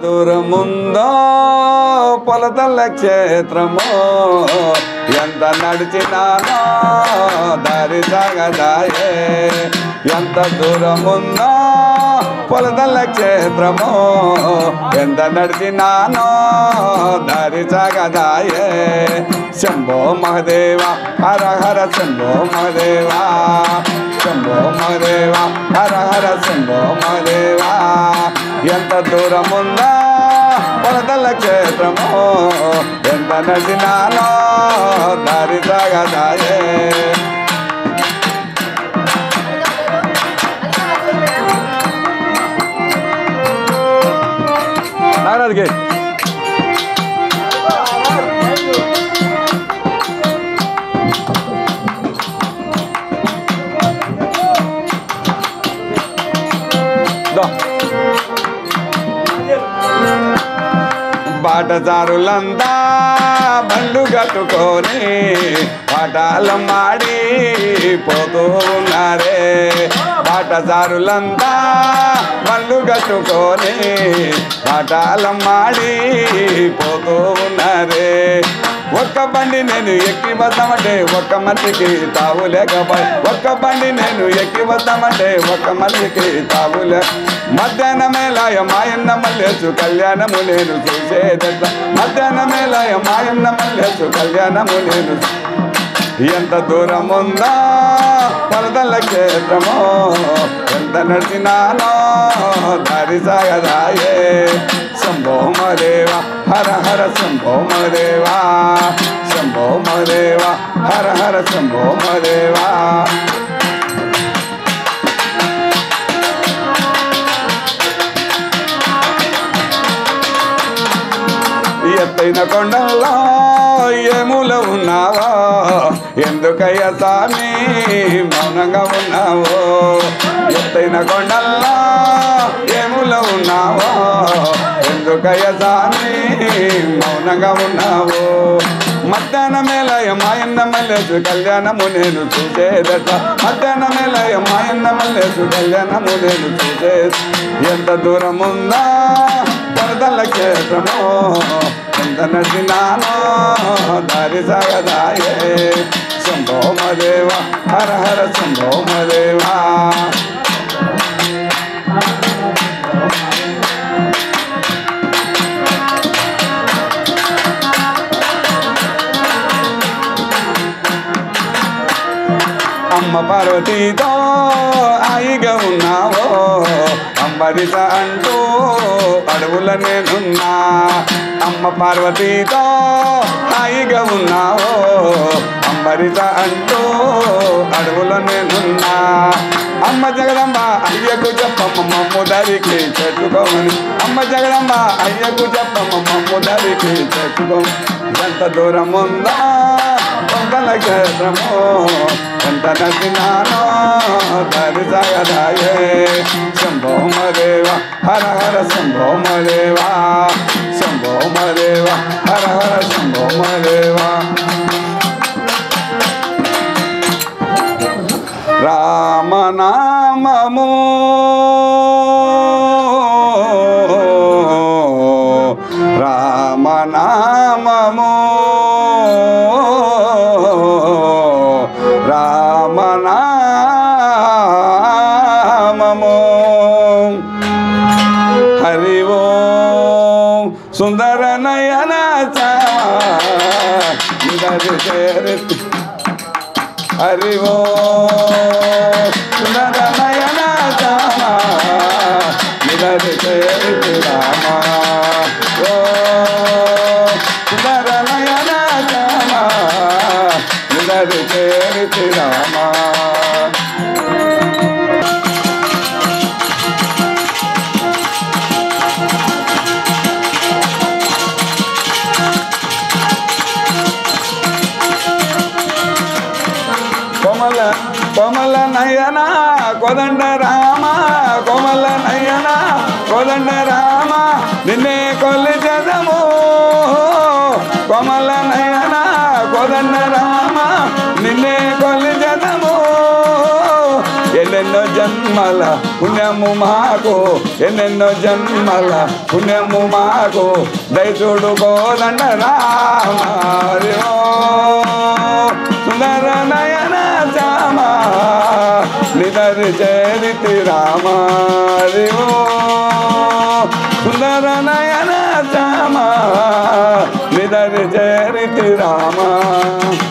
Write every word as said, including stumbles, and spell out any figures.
దూరముందో పొలతల్ల క్షేత్రము ఎంత నడిచినానో దారి సాగదాయే ఎంత దూరముందో పొలతల్ల క్షేత్రము ఎంత నడిచినానో దారి సాగదాయే శంభో మహదేవ హర హర శంభో మహదేవ శంభో మహదేవ హర హర శంభో మహదేవ ఎంత దూరముందో పొలతల్ల క్షేత్రము ఎంత నడిచినానో దారి సాగదాయే నారాజుకి బాటదారులంతా బండ్లు కట్టుకొని పాటాలం ఆడి పోతూ ఉన్నారే బాటదారులంతా బండ్లు కట్టుకొని పాటాలం ఆడి పోతూ ఉన్నారే ఒక్క బండి నేను ఎక్కి వద్దామంటే ఒక్క మనిషికి తావు లేకపోయి ఒక్క బండి నేను ఎక్కి వద్దామంటే ఒక్క మనిషికి తావు లే మధ్యాహ్నమేలాయ మాయన్న మల్లేసు కళ్యాణము నేను చూసేదట్లా మధ్యాహ్నమేలాయ మాయన్న మల్లేసు కళ్యాణము నేను ఎంత దూరం ఉందా పొలతల్ల క్షేత్రము ఎంత నడిచినానో దారి సాగదాయే శంభో మహదేవ హర హర శంభో మహదేవ శంభో మహదేవ హర హర శంభో మహదేవ ఎత్తైన కొండల్లో ఏములో ఉన్నావో ఎందుకయ్య స్వామి మౌనంగా ఉన్నావో ఎత్తైన కొండల్లో ఏములో ఉన్నావో ఎందుకయ్య స్వామి మౌనంగా ఉన్నావో మధ్యాహ్నమేలయ మాయన్న మల్లేసు కళ్యాణము నేను చూసేదట మధ్యాహ్నమేలయ మాయన్న మల్లేసు కళ్యాణము నేను చూసేది ఎంత దూరం ఉందా పొలతల్ల క్షేత్రము ఎంత నడిచినానో దారి సాగదాయే శంభో మహదేవ హర హర శంభో మహదేవ అమ్మ పార్వతీతో హాయిగా ఉన్నావో అంబరిత అంటూ అడవుల నేనున్నా అమ్మ పార్వతీతో హాయిగా ఉన్నావో అంబరిత అంటూ అడవుల నేనున్నా అమ్మ జగదంబ అయ్యకు చెప్పమ్మ మమ్ము దారికి చెట్టుకోమని అమ్మ జగదంబ అయ్యకు చెప్పమ్మ మమ్ము దారికి చెట్టుకోమని ఎంత దూరం ఉందా పొలతల్ల క్షేత్రము ఎంత నడిచినానో దారి సాగదాయే శంభో మహదేవ హర హర శంభో మహదేవ శంభో మహదేవ హర హర శంభో మహదేవ రామనామము రామనామము రామనామము హరి ఓం సుందర నయన హరి ఓం సుందర నయన నిదరి చేరి రామ ఓ సుందర నయన నిదరి చేరి రామ కోమల నయన కోదండ రామ కోమల నయన కోదండ రామ నిన్నే కొలిచెదము కోమల నయన కోదండ రామ నిన్నే కొలిచెదము ఎల్లెన్నో జన్మ జన్మల పుణ్యము మాకు ఎన్నెన్నో జన్మల పుణ్యము మాకు దయచూడు కోదండ రామ హరి ఓం సుందర నయన శ్యామ నిదరి చరితి రామ హరి ఓం సుందర నయన శ్యామ నిదరి చరితి రామ